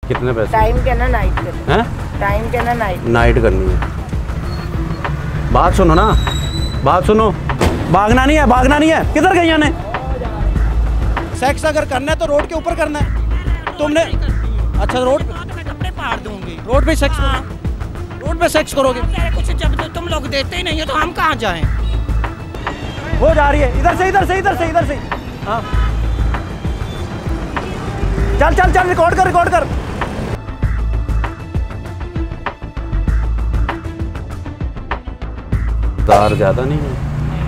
कितने पैसे? टाइम क्या ना नाइट करनी हैं? टाइम क्या ना नाइट करनी है। बात सुनो ना, बात सुनो। भागना नहीं है, भागना नहीं है। किधर गई ने? सेक्स अगर करना है तो रोड के ऊपर करना है। तुमने अच्छा रोड मैं कपड़े फाड़ दूंगी। रोड पे सेक्स रोड पे सेक्स करोगे? कुछ जब तुम लोग देते ही नहीं हो तो हम कहाँ जाएं? वो जा रही है इधर से, इधर से, इधर से, इधर से। हाँ चल चल चल, रिकॉर्ड कर, रिकॉर्ड कर। तार ज्यादा नहीं है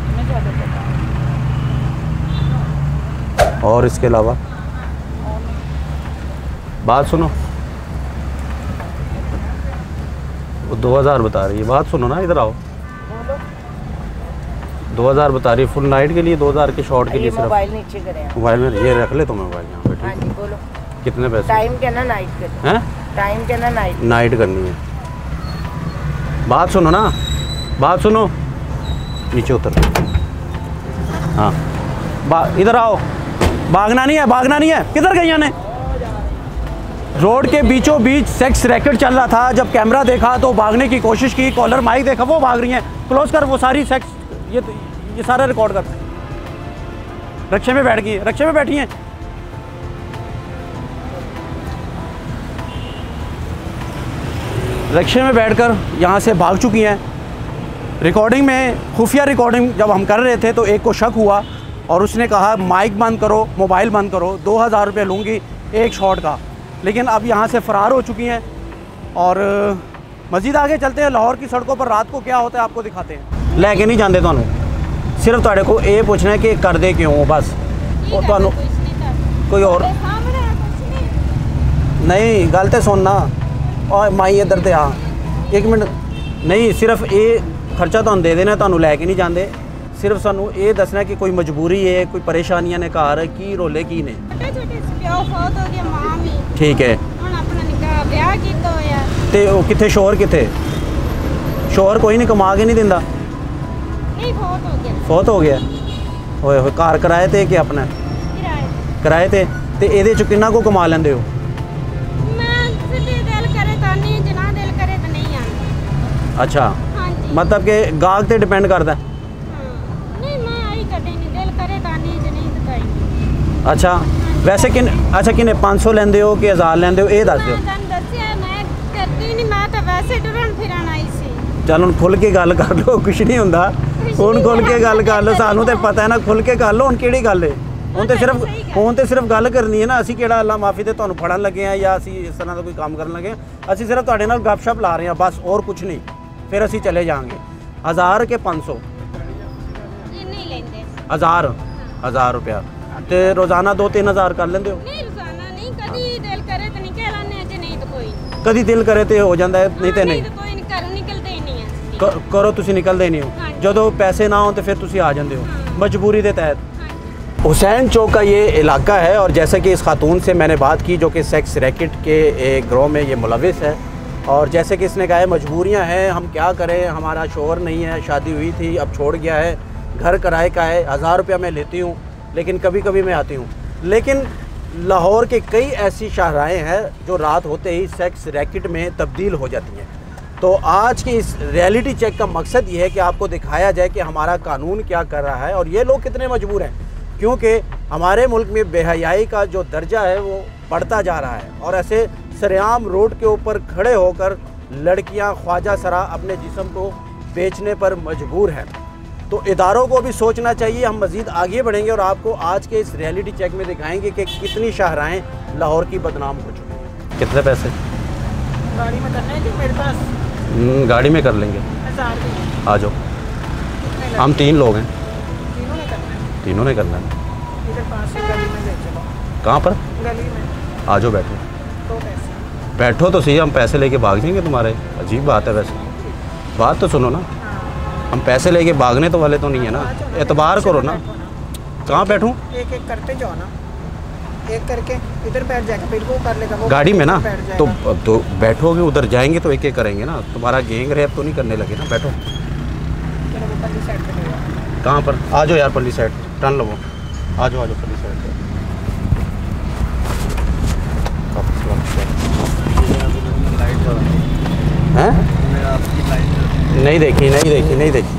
और इसके अलावा बात सुनो, वो 2000 बता रही है। बात सुनो ना, इधर आओ। 2000 बता रही है फुल नाइट के लिए, 2000 के शॉर्ट के लिए सिर्फ। मोबाइल नीचे करें आप। मोबाइल में ये रख ले तो मोबाइल यहाँ पे। हाँ जी बोलो। कितने पैसे? टाइम क्या ना नाइट करनी हैं? टाइम क्या ना नाइट करनी है। बात सुनो ना, बात सुनो। नीचे उतर। हाँ इधर आओ। भागना नहीं है, भागना नहीं है। किधर गई ने? रोड के बीचों बीच सेक्स रैकेट चल रहा था। जब कैमरा देखा तो भागने की कोशिश की, कॉलर माइक देखा, वो भाग रही हैं। क्लोज कर वो सारी सेक्स, ये सारा रिकॉर्ड कर। रक्शे में बैठ गई, रक्शे में बैठी हैं। रक्शे में बैठकर यहाँ से भाग चुकी हैं। रिकॉर्डिंग में, खुफिया रिकॉर्डिंग जब हम कर रहे थे तो एक को शक हुआ और उसने कहा माइक बंद करो, मोबाइल बंद करो, 2000 रुपये लूँगी एक शॉट का। लेकिन अब यहाँ से फ़रार हो चुकी हैं। और मज़ीद आगे चलते हैं। लाहौर की सड़कों पर रात को क्या होता है आपको दिखाते हैं। लेके नहीं जाते तो सिर्फ तुहाडे को ये पूछना है कि कर दे क्यों, बस। और तो कोई और नहीं गल तो सुनना। और माई इधर ते आ एक मिनट। नहीं सिर्फ ये खर्चा तो दे देना, तुहानू लैके नहीं जाते। सिर्फ सानू ये दसना कि कोई मजबूरी है, कोई परेशानियां ने घर की रोले की ने। ठीक है ते वो किथे शोहर किथे? शोहर कोई नहीं, कमा के नहीं दिंदा। फौत हो गया। होए होए कार किराए ते कि अपना? किराए ते ਇਹਦੇ ਚ ਕਿੰਨਾ ਕੋ ਕਮਾ ਲੈਂਦੇ ਹੋ? अच्छा मतलब कि गाहक ते डिपेंड करता है। अच्छा वैसे किन अच्छा किन्ने 500 लेंदे हो कि 1000 लेंदे हो, ये दस दो। चल हुण खुल के गल कर लो, कुछ नहीं हुंदा। हुण खुल के गल कर लो, सानू तो पता है ना, खुल के कर लो। हुण किहड़ी गल है? हुण ते सिर्फ गल करनी है ना। असीं किहड़ा अल्लाह माफ़ी ते तुहानू फड़न लगे हैं या असीं इस तरह का कोई काम करन लगे हैं। असीं सिर्फ तुहाडे नाल गपशप ला रहे हैं बस, और कुछ नहीं। फिर असीं चले जाएंगे। 1000 के 500? 1000 रुपया तो रोज़ाना 2-3 हज़ार कर लेंदे हो? कभी दिल करे तो हो जाता है, नहीं तो नहीं। करो तुसी निकलते नहीं हो। जो पैसे ना हो तो फिर तुसी आ जाते हो मजबूरी के तहत। हुसैन चौक का ये इलाका है और जैसे कि इस खातून से मैंने बात की जो कि सेक्स रैकेट के एक गिरोह में ये मुलविस है। और जैसे कि इसने कहा है मजबूरियां हैं, हम क्या करें, हमारा शोहर नहीं है, शादी हुई थी अब छोड़ गया है, घर किराए का है, 1000 रुपया मैं लेती हूँ, लेकिन कभी कभी मैं आती हूँ। लेकिन लाहौर के कई ऐसी शाहराएँ हैं जो रात होते ही सेक्स रैकेट में तब्दील हो जाती हैं। तो आज की इस रियलिटी चेक का मकसद ये है कि आपको दिखाया जाए कि हमारा कानून क्या कर रहा है और ये लोग कितने मजबूर हैं, क्योंकि हमारे मुल्क में बेहयाई का जो दर्जा है वो बढ़ता जा रहा है। और ऐसे सरेआम रोड के ऊपर खड़े होकर लड़कियां ख्वाजा सरा अपने जिस्म को बेचने पर मजबूर हैं। तो इदारों को भी सोचना चाहिए। हम मज़ीद आगे बढ़ेंगे और आपको आज के इस रियलिटी चेक में दिखाएंगे कि कितनी शाहराएँ लाहौर की बदनाम हो चुकी हैं। कितने पैसे? गाड़ी में करना है जी मेरे पास। गाड़ी में कर लेंगे, आ जाओ। हम 3 लोग हैं। तीनों ने करना है। इधर पास से गली में ले चलो। कहाँ पर? गली में। आ जाओ बैठो। तो पैसे बैठो तो सही, हम पैसे लेके भाग जाएंगे तुम्हारे। अजीब बात है वैसे। बात तो सुनो ना, हम पैसे लेके भागने तो वाले तो नहीं है ना, एतबार करो ना। कहाँ बैठूँ? एक एक करते जाओ ना, एक करके इधर बैठ जाएगा, फिर वो कर लेगा। वो गाड़ी में ना तो बैठोगे, उधर जाएंगे तो एक एक करेंगे ना। तुम्हारा गैंग रेप तो नहीं करने लगे ना। बैठो। कहाँ पर? आ जाओ यार, पल्ली साइड टर्न लो। आ जाओ पल्ली साइड। नहीं देखी, नहीं देखी, नहीं देखी।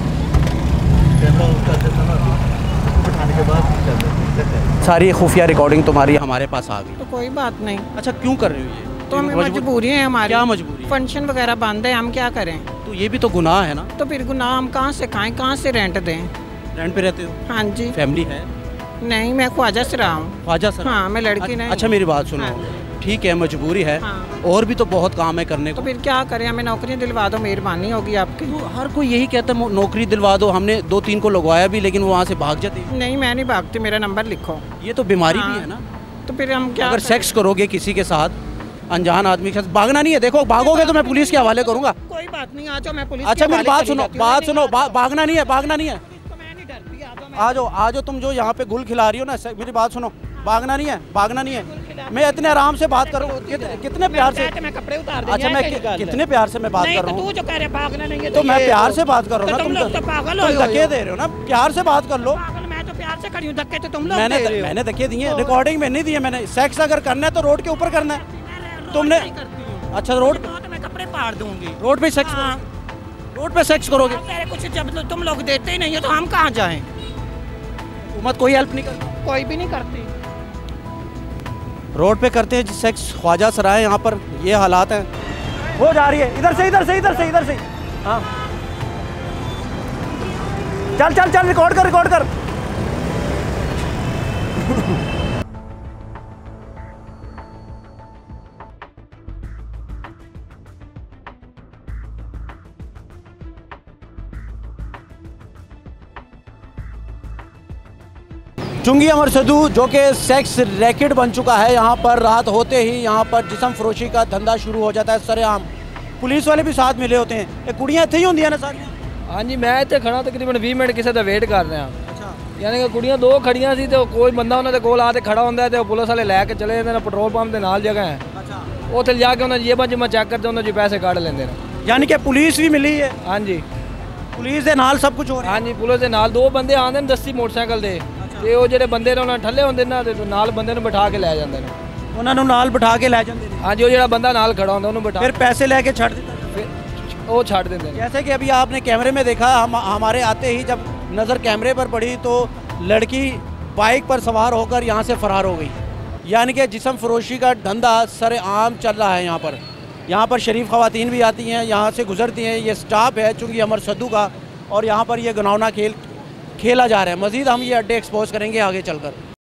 सारी खुफिया रिकॉर्डिंग तुम्हारी हमारे पास आ गई। तो कोई बात नहीं, अच्छा क्यों कर रही हो ये? तो हमें मजबूरी है हमारी। क्या मजबूरी है? फंक्शन वगैरह बंद है, हम क्या करें? तो ये भी तो गुनाह है ना। तो फिर गुनाह हम कहाँ से खाएं, कहाँ से रेंट दें? रेंट पे रहते हो? हाँ जी। फैमिली है? नहीं, मैं ख्वाजा से रहा हूँ। ख्वाजा सर? हाँ, मैं लड़की नहीं। अच्छा मेरी बात सुनो, हाँ। ठीक है मजबूरी है, हाँ। और भी तो बहुत काम है करने तो को। फिर क्या करें, हमें नौकरी दिलवा दो, मेहरबानी होगी आपकी। तो हर कोई यही कहता है नौकरी दिलवा दो। हमने 2-3 को लगवाया भी, लेकिन वो वहाँ से भाग जाते हैं। नहीं, मैं नहीं भागती, मेरा नंबर लिखो। ये तो बीमारी हाँ। भी है ना। तो फिर हम क्या अगर करें? सेक्स करोगे किसी के साथ, अनजान आदमी के साथ, भागना नहीं है। देखो भागोगे तो मैं पुलिस के हवाले करूँगा। कोई बात नहीं, आ जाओ, मैं पुलिस अच्छा के मेरी हवाले बात चली सुनो, जाती हूँ। बात नहीं, सुनो, नहीं, भागना नहीं है, भागना नहीं है। तो मैं नहीं डरती, आ जाओ, मैं आ जाओ, आ जाओ, तुम जो यहाँ पे गुल खिला रही हो ना, मेरी बात सुनो, भागना नहीं है, भागना नहीं है। मैं इतने आराम से बात करूँ, कितने प्यार से। मैं कपड़े उतार अच्छा मैं कितने प्यार से मैं बात कर रहा तू हूँ। जो कह रहे भागना नहीं है, तो मैं प्यार से बात कर रहा हूँ तुम ना। लोग तो पागल तुम हो धक्के दे रहे हो ना, प्यार से बात कर लो। पागल, मैं तो प्यार से खड़ी हूँ, धक्के तो तुम लोग दे रहे हो। मैंने धक्के दिए, रिकॉर्डिंग में नहीं दिए मैंने। सेक्स अगर करना है तो रोड के ऊपर करना है। तुमने अच्छा रोड तो मैं कपड़े फाड़ दूंगी। रोड पे सेक्स, हाँ। रोड पे सेक्स करोगे? मेरे कुछ जब तुम लोग देते ही नहीं हो तो हम कहाँ जाएं? हुकूमत कोई हेल्प नहीं करती, कोई भी नहीं करती। रोड पे करते हैं सेक्स। ख्वाजा सराय यहाँ पर ये हालात हैं। वो जा रही है इधर से, इधर से, इधर से, इधर से। हाँ चल चल चल, रिकॉर्ड कर, रिकॉर्ड कर। चुंगी अमर सदू जो कि सेक्स रैकेट बन चुका है, यहाँ पर रात होते ही यहाँ पर जिस्म फरोशी का धंधा शुरू हो जाता है सरेआम। पुलिस वाले भी साथ मिले होते हैं। ये कुड़ियाँ इतने ही होंगी ना सारियाँ? हाँ जी, मैं इतने खड़ा तकरीबन 20 मिनट किसी का वेट कर रहा। अच्छा, यानी कि कुड़ियाँ 2 खड़ियाँ सी, तो कोई बंदा उन्होंने कोल आके खड़ा होंगे तो पुलिस वाले लैके चले जाते हैं। पेट्रोल पंप के नाल जगह है, अच्छा। उत्थे जाके उन्होंने जेबां जुबां चेक करते, उन्होंने जी पैसे काट लेंगे। यानी कि पुलिस भी मिली है? हाँ जी, पुलिस के नाल सब कुछ हो रहा है? हाँ जी, पुलिस के नाल 2 बंदे आते हैं 10 मोटरसाइकिल दे, ਤੇ ਉਹ ਜਿਹੜੇ ਬੰਦੇ ਨੇ ਉਹਨਾਂ ਠੱਲੇ ਹੁੰਦੇ ਨਾ, ਤੇ ਨਾਲ ਬੰਦੇ ਨੂੰ ਬਿਠਾ ਕੇ ਲੈ ਜਾਂਦੇ ਨੇ। ਉਹਨਾਂ ਨੂੰ ਨਾਲ ਬਿਠਾ ਕੇ ਲੈ ਜਾਂਦੇ ਨੇ? ਹਾਂਜੀ, ਉਹ ਜਿਹੜਾ ਬੰਦਾ ਨਾਲ ਖੜਾ ਹੁੰਦਾ ਉਹਨੂੰ ਬਿਠਾ फिर पैसे लेके छड़ देता है? ਫਿਰ ਉਹ ਛੱਡ ਦਿੰਦੇ ਨੇ। जैसे कि अभी आपने कैमरे में देखा, हमारे आते ही जब नज़र कैमरे पर पड़ी तो लड़की बाइक पर सवार होकर यहाँ से फ़रार हो गई। यानी कि जिस्म फरोशी का धंधा सरेआम चल रहा है यहाँ पर। यहाँ पर शरीफ ख़वातीन भी आती हैं, यहाँ से गुजरती हैं। ये स्टाफ है चूँकि अमर सद्दू का, और यहाँ पर ये घिनौना खेल खेला जा रहा है। मज़ीद हम ये अड्डे एक्सपोज करेंगे आगे चलकर।